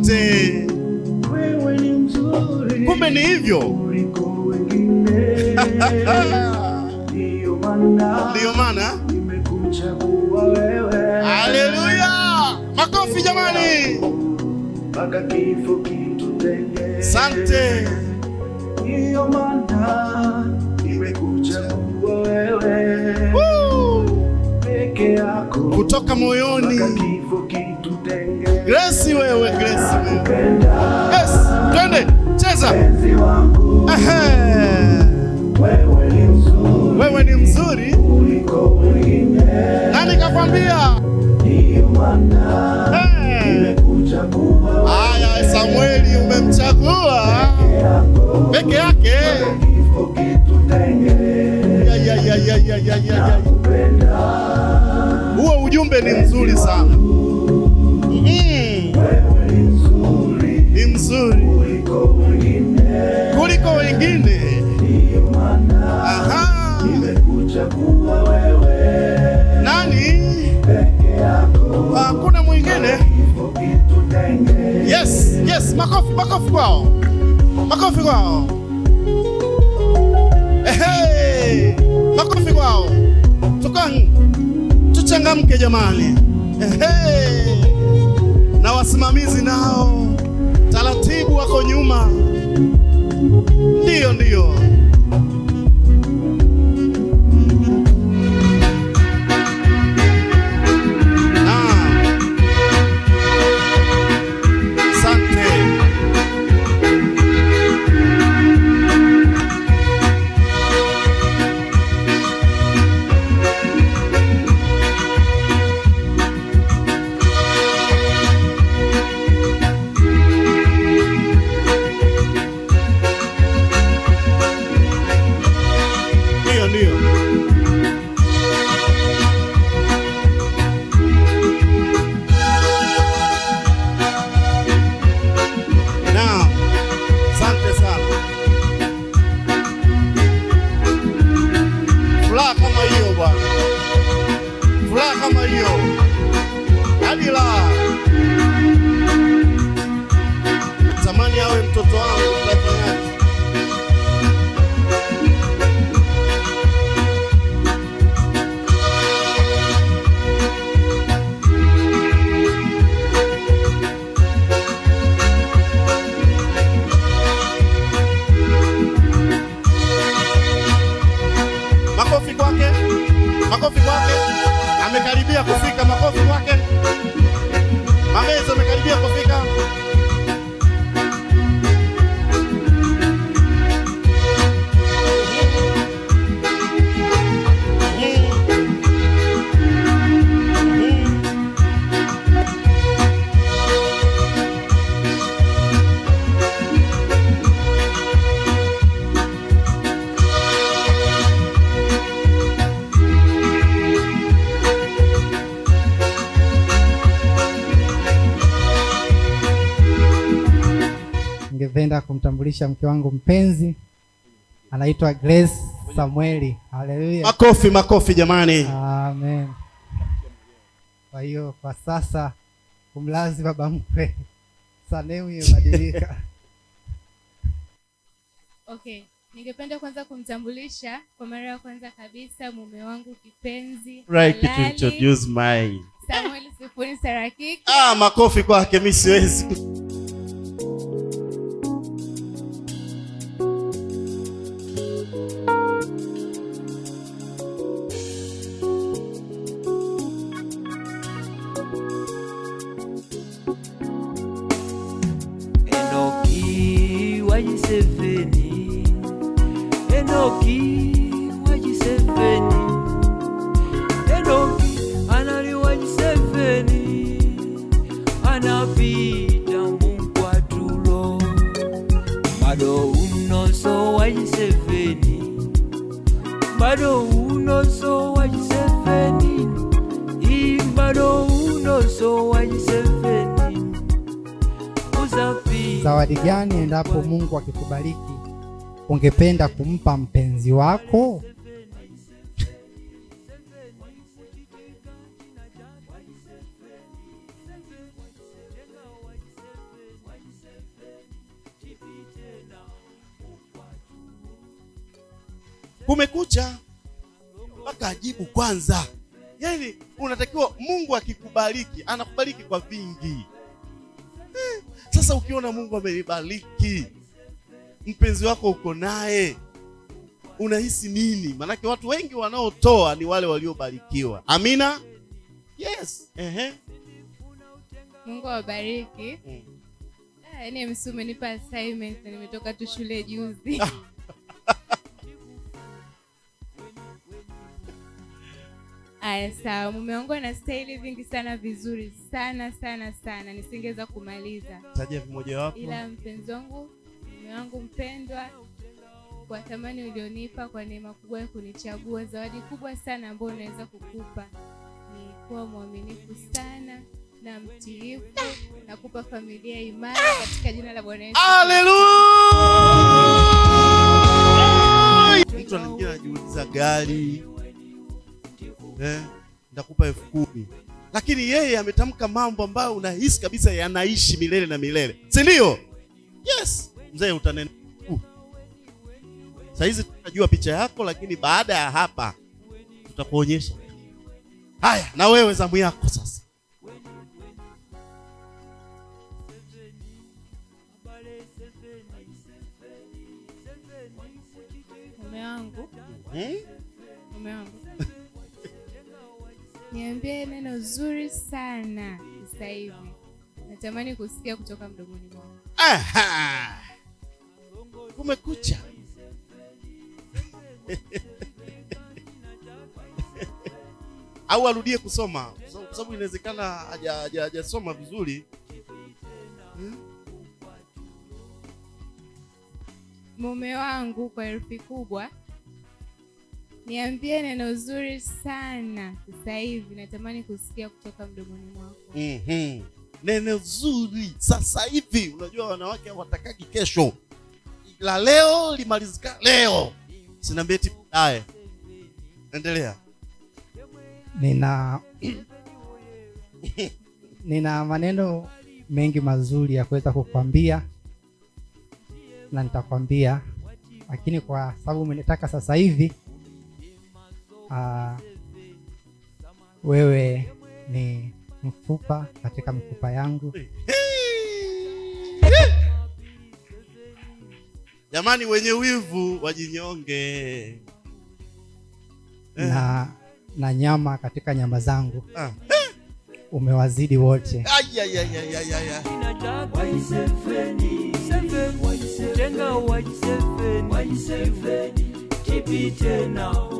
Asante. Wewe ni mzuri. Kumbe ni hivyo. Kuliko wengine. Ndio maana nimekuchagua wewe. Haleluya! Makofi jamani. Mpaka kifo kitutenge. Asante. Ndio maana nimekuchagua wewe. Peke yako. Kutoka moyoni. Mpaka kifo kitutenge. Grace wewe, Grace wewe. Yes, twende, cheza. Wewe ni mzuri. Wewe ni mzuri kuliko wengine. Nani kakwambia? Ndio maana nimekuchagua. Haya, Samueli umemchagua peke yake. Kifo kitutenge. Ya. Huo ujumbe ni mzuri sana. Wewe ni mzuri. Ni mzuri kuliko wengine. Ndio maana nimekuchagua wewe. Nani? Peke yako. Hakuna mwingine. Kifo kitutenge. Yes, makofi kwao. Makofi kwao. Makofi kwao. Tuchangamke jamani. Na wasimamizi nao taratibu wako nyuma. Ndio. Tamani awe mtoto wangu tunafanyaje? Makofi kwake. Amekaribia kufika. Makofi kwake. Mamezo amekaribia kufika. Ningependa kumtambulisha mke wangu mpenzi, anaitwa Grace Samueli. Haleluya. Makofi jamani. Amen. Kwa hiyo kwa sasa kumlazi baba mkwe sanemu imebadilika. Okay, ningependa kwanza kumtambulisha kwa mara ya kwanza kabisa mume wangu kipenzi. Right, to introduce my Samuel Sifuni Sarakiki. Makofi kwake, mimi siwezi. Zawadi gani endapo Mungu akikubariki ungependa kumpa mpenzi wako? kumekucha. Mpaka ajibu kwanza. Yaani unatakiwa Mungu akikubariki, anakubariki kwa vingi. Sasa ukiona Mungu amenibariki, mpenzi wako uko naye, unahisi nini? Manake watu wengi wanaotoa ni wale waliobarikiwa. Amina? Yes. Mungu awabariki. Yaani msume nipa assignment na nimetoka tu shule juzi. Aya, sawa. Mume wangu ana style vingi sana vizuri sana sana sana. Nisingeweza kumaliza. Taja mmoja wapo. Ila mpenzi wangu, mume wangu mpendwa, kwa thamani ulionipa, kwa neema kubwa ya kunichagua, zawadi kubwa sana ambayo naweza kukupa ni kuwa mwaminifu sana na mtiifu na kupa familia imara katika jina la Bwana Yesu. Hallelujah! Mtu anaingia anajiuliza gari, ndakupa 10,000. Lakini yeye ametamka mambo ambayo unahisi kabisa yanaishi milele na milele. Si ndio? Yes. Mzee utanena. Saizi tunajua picha yako, lakini baada ya hapa tutakuonyesha. Haya, na wewe zamu yako sasa. Mume wangu. Mume wangu. Niambie neno zuri sana sasa hivi. Natamani kusikia kutoka mdomoni mwako. Kumekucha. Au arudie kusoma kwa sababu inawezekana hajasoma vizuri. Mume wangu, kwa herufi kubwa. Niambie neno zuri sana sasa hivi. Natamani kusikia kutoka mdomoni mwako. Neno zuri sasa hivi. Unajua wanawake hawatakagi kesho. La leo limalizika leo. Sinaambia eti haya. Endelea. Nina maneno mengi mazuri ya kuweza kukwambia na nitakwambia, lakini kwa sababu umenitaka sasa hivi, wewe ni mfupa katika mifupa yangu. Jamani, wenye wivu wajinyonge. Na nyama katika nyama zangu. Umewazidi wote. Jenga Y7 kipite nao.